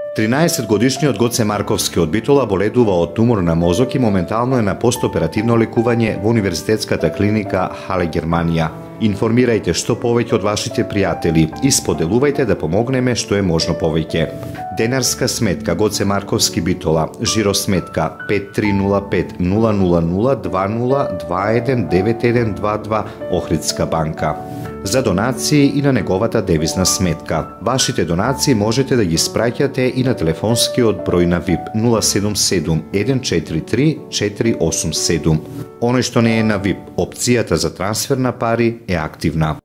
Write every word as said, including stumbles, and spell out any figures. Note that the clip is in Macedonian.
тринаесетгодишниот Гоце Марковски од Битола боледува од тумор на мозок и моментално е на постоперативно лекување во Универзитетската клиника Хале, Германија. Информирајте што повеќе од вашите пријатели и споделувајте да помогнеме што е можно повеќе. Денарска сметка Гоце Марковски Битола, жиро сметка пет три нула пет нула нула нула два нула два еден девет еден два два Охридска банка. За донации и на неговата девизна сметка. Вашите донации можете да ги спраќате и на телефонскиот број на ВИП нула седум седум еден четири три четири осум седум. Оној што не е на ВИП, опцијата за трансфер на пари е активна.